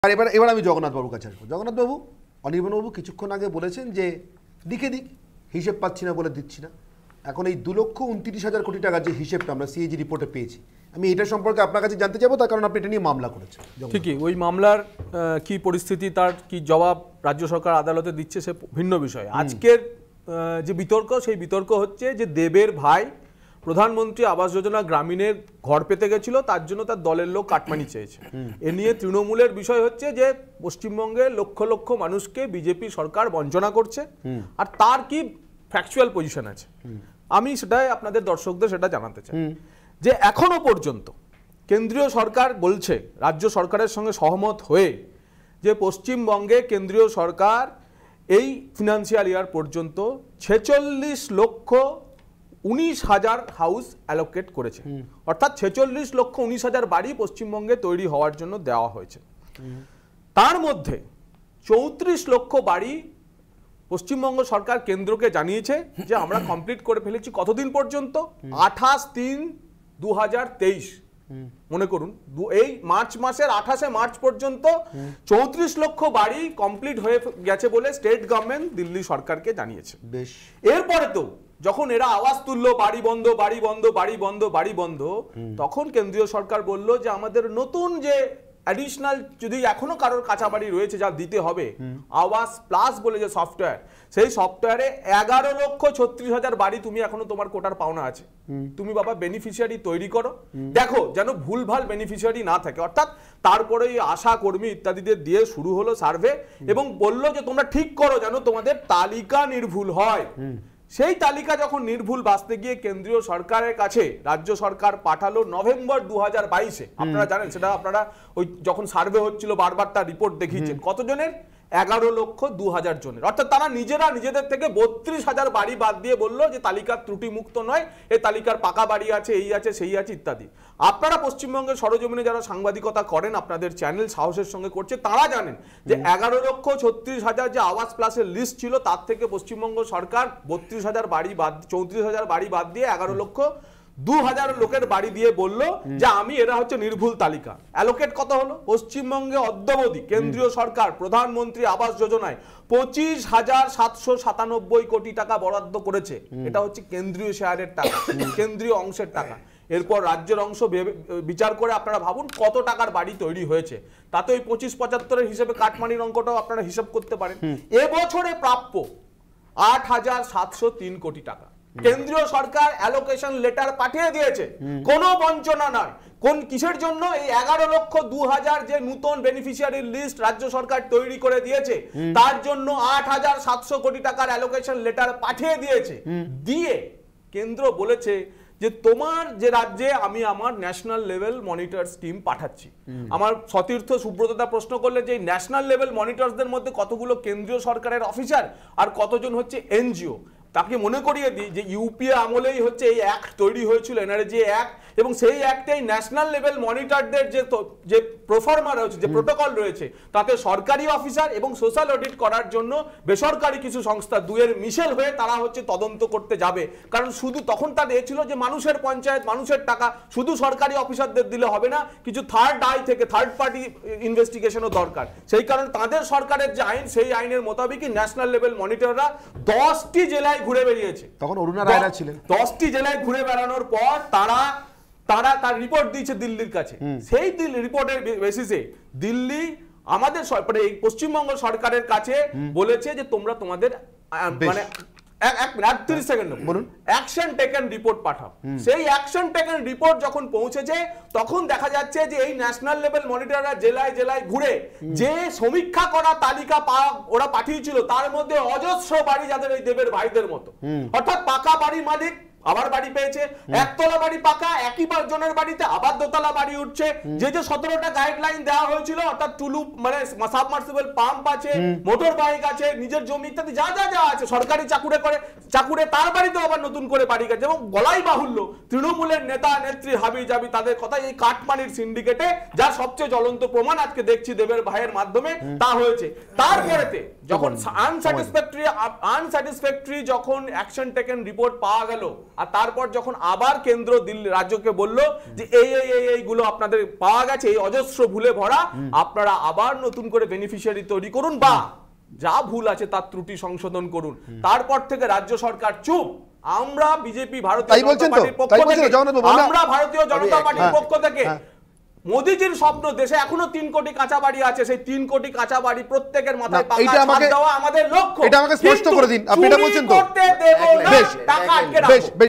আর এবার আমি জগন্নাথ বাবুর কাছে আসবো। জগন্নাথ বাবু, অনির্বাণ বাবু কিছুক্ষণ আগে বলেছেন যে দিকে দিক হিসেব পাচ্ছি না বলে দিচ্ছি না। এখন এই 2,29,000 কোটি টাকার যে হিসেবটা আমরা সিএজি রিপোর্টে পেয়েছি, আমি এটা সম্পর্কে আপনার কাছে জানতে চাইবো, তার কারণ আপনি এটা নিয়ে মামলা করেছেন। ঠিকই, ওই মামলার কি পরিস্থিতি, তার কি জবাব রাজ্য সরকার আদালতে দিচ্ছে সে ভিন্ন বিষয়। আজকের যে বিতর্ক, সেই বিতর্ক হচ্ছে যে দেবের ভাই প্রধানমন্ত্রী আবাস যোজনা গ্রামীণের ঘর পেতে গেছিল, তার জন্য তার দলের লোক কাটমানি চেয়েছে। এ নিয়ে তৃণমূলের বিষয় হচ্ছে যে পশ্চিমবঙ্গে লক্ষ লক্ষ মানুষকে বিজেপি সরকার বঞ্চনা করছে, আর তার কি ফ্যাকচুয়াল পজিশন আছে। আমি সেটাই আপনাদের দর্শকদের সেটা জানাতে চাই যে এখনো পর্যন্ত কেন্দ্রীয় সরকার বলছে রাজ্য সরকারের সঙ্গে সহমত হয়ে যে পশ্চিমবঙ্গে কেন্দ্রীয় সরকার এই ফিনান্সিয়াল ইয়ার পর্যন্ত 46,19,000 হাউস অ্যালোকেট করেছে, অর্থাৎ 46,19,000 বাড়ি পশ্চিমবঙ্গে তৈরি হওয়ার জন্য দেওয়া হয়েছে। তার মধ্যে 34 লক্ষ বাড়ি পশ্চিমবঙ্গ সরকার কেন্দ্রকে জানিয়েছে যে আমরা কমপ্লিট করে ফেলেছি। কতদিন পর্যন্ত? 28/3/2023, মনে করুন এই মার্চ মাসের 28শে মার্চ পর্যন্ত 34 লক্ষ বাড়ি কমপ্লিট হয়ে গেছে বলে স্টেট গভর্নমেন্ট দিল্লি সরকারকে জানিয়েছে। বেশ, এরপরে তো যখন এরা আওয়াজ তুললো বাড়ি বন্ধ বাড়ি বন্ধ বাড়ি বন্ধ বাড়ি বন্ধ, তখন কেন্দ্রীয় সরকার বলল যে আমাদের নতুন যে অ্যাডিশনাল যদি এখনো কারোর কাঁচা বাড়ি রয়েছে যা দিতে হবে, আওয়াজ প্লাস বলে যে সফটওয়্যার, সেই সফটওয়্যারে 11,36,000 বাড়ি তুমি এখনো তোমার কোটার পাওনা আছে, তুমি বাবা বেনিফিশিয়ারি তৈরি করো, দেখো যেন ভুলভাল বেনিফিশিয়ারি না থাকে। অর্থাৎ তারপরে আশা কর্মী ইত্যাদিদের দিয়ে শুরু হলো সার্ভে, এবং বললো যে তোমরা ঠিক করো যেন তোমাদের তালিকা নির্ভুল হয়। সেই তালিকা যখন নির্ভুল বাঁচতে গিয়ে কেন্দ্রীয় সরকারের কাছে রাজ্য সরকার পাঠালো নভেম্বর 2022-এ। আপনারা জানেন সেটা, আপনারা ওই যখন সার্ভে হচ্ছিল বারবার তার রিপোর্ট দেখিয়েছেন। কতজনের? 11,02,000 জনের। অর্থাৎ তারা নিজেরা নিজেদের থেকে 32,000 বাড়ি বাদ দিয়ে বললো যে তালিকার ত্রুটি মুক্ত নয়, এই তালিকার পাকা বাড়ি আছে, এই আছে সেই আছে ইত্যাদি। আপনারা পশ্চিমবঙ্গের সরজমিনে যারা সাংবাদিকতা করেন, আপনাদের চ্যানেল সাহসের সঙ্গে করছে, তারা জানেন যে 11,36,000 যে আওয়াজ প্লাসের লিস্ট ছিল, তার থেকে পশ্চিমবঙ্গ সরকার 32,000 বাড়ি বাদ, 34,000 বাড়ি বাদ দিয়ে 11,02,000 লোকের বাড়ি দিয়ে বলল যে আমি এরা হচ্ছে নির্ভুল তালিকা। অ্যালোকেট কত হলো? পশ্চিমবঙ্গে অদ্যাবধি কেন্দ্রীয় সরকার প্রধানমন্ত্রী আবাস যোজনায় 25,797 কোটি টাকা বরাদ্দ করেছে। এটা হচ্ছে কেন্দ্রীয় শেয়ারের টাকা, কেন্দ্রীয় অংশের টাকা। এরপর রাজ্যের অংশ বিচার করে আপনারা ভাবুন কত টাকার বাড়ি তৈরি হয়েছে। তাতে ওই 25-75-এর হিসেবে কাটমানির অঙ্কটাও আপনারা হিসাব করতে পারেন। এবছরে প্রাপ্য 8,703 কোটি টাকা। কেন্দ্রীয় সরকার অ্যালোকেশন লেটার পাঠিয়ে দিয়েছে, কোনো বঞ্চনা নয়। কোন কিসের জন্য? এই 11,02,000 যে নতুন বেনিফিশিয়ারির লিস্ট রাজ্য সরকার তৈরি করে দিয়েছে, তার জন্য 8,700 কোটি টাকার অ্যালোকেশন লেটার পাঠিয়ে দিয়েছে। দিয়ে কেন্দ্র বলেছে যে তোমার যে রাজ্যে আমি আমার ন্যাশনাল লেভেল মনিটরস টিম পাঠাচ্ছি। আমার সতীর্থ সুব্রতদা প্রশ্ন করলে যে ন্যাশনাল লেভেল মনিটরসদের মধ্যে কতগুলো কেন্দ্রীয় সরকারের অফিসার আর কতজন হচ্ছে এনজিও। তাকে মনে করিয়ে দিই যে ইউপিএ আমলেই হচ্ছে এই অ্যাক্ট তৈরি হয়েছিল, এনআরজি অ্যাক্ট, এবং সেই অ্যাক্টেই ন্যাশনাল লেভেল মনিটরদের যে প্রফর্মা রয়েছে, যে প্রোটোকল রয়েছে, তাতে সরকারি অফিসার এবং সোশ্যাল অডিট করার জন্য বেসরকারি কিছু সংস্থা দুয়ের মিশেল হয়ে তারা হচ্ছে তদন্ত করতে যাবে। কারণ শুধু তখন তার ছিল যে মানুষের পঞ্চায়েত, মানুষের টাকা, শুধু সরকারি অফিসারদের দিলে হবে না, কিছু থার্ড আই থেকে থার্ড পার্টি ইনভেস্টিগেশনও দরকার। সেই কারণে তাদের সরকারের যে আইন, সেই আইনের মোতাবেকই ন্যাশনাল লেভেল মনিটররা 10টি জেলায় ঘুরে বেরিয়েছে। তখন অরুণা রায়রা ছিলেন। 10টি জেলায় ঘুরে বেড়ানোর পর তারা তার রিপোর্ট দিয়েছে দিল্লির কাছে। সেই রিপোর্টের বেসিসে দিল্লি আমাদের এই পশ্চিমবঙ্গ সরকারের কাছে বলেছে যে তোমরা তোমাদের মানে 30 সেকেন্ড বলুন অ্যাকশন টেকেন রিপোর্ট পাঠাও। সেই অ্যাকশন টেকেন রিপোর্ট যখন পৌঁছেছে, তখন দেখা যাচ্ছে যে এই ন্যাশনাল লেভেল মনিটররা জেলায় জেলায় ঘুরে যে সমীক্ষা করা তালিকা ওরা পাঠিয়েছিল, তার মধ্যে অজস্র বাড়ি যাদের এই দেবের ভাইদের মতো, অর্থাৎ পাকা বাড়ির মালিক আবার বাড়ি পেয়েছে, একতলা বাড়ি পাকা, একই জনের বাড়িতে আবার দোতলা বাড়ি উঠছে। যে 17টা গাইডলাইন দেওয়া হয়েছিল, অর্থাৎ টুলু মানে সাবমার্সিবল পাম্প আছে, মোটর বাইক আছে, নিজের জমি ইত্যাদি যা যা যা আছে, সরকারি চাকুরে তার বাড়িতে আবার নতুন করে বাড়ি গেছে। এবং বলাই বাহুল্য তৃণমূলের নেতা নেত্রী হাবি জাবি তাদের কথা এই কাটমানির সিন্ডিকেটে যার সবচেয়ে জ্বলন্ত প্রমাণ আজকে দেখছি দেবের ভাইয়ের মাধ্যমে তা হয়েছে। তারপরেতে যখন আনস্যাটিসফ্যাক্টরি যখন অ্যাকশন টেকেন রিপোর্ট পাওয়া গেল আর তারপর যখন আবার কেন্দ্র দিল্লি রাজ্যকে বললো যে এইগুলো আপনাদের পাওয়া গেছে, এই অজস্র ভুলে ভরা, আপনারা আবার নতুন করে বেনিফিশিয়ারি তৈরি করুন বা যা ভুল আছে তার ত্রুটি সংশোধন করুন। তারপর থেকে রাজ্য সরকার চুপ। আমরা বিজেপি ভারতীয় জনতা পার্টির পক্ষ থেকে, আমরা ভারতীয় জনতা পার্টির পক্ষ থেকে মোদিজির স্বপ্ন, দেশে এখনো 3 কোটি কাঁচা বাড়ি আছে, সেই 3 কোটি কাঁচা বাড়ি প্রত্যেকের মাথায় পাকা ছাদ দেওয়া আমাদের লক্ষ্য। এটা আমাকে স্পষ্ট করে দিন, আপনি এটা বলছেন তো? করতে দেব না, টাকা আটকে রাখবো।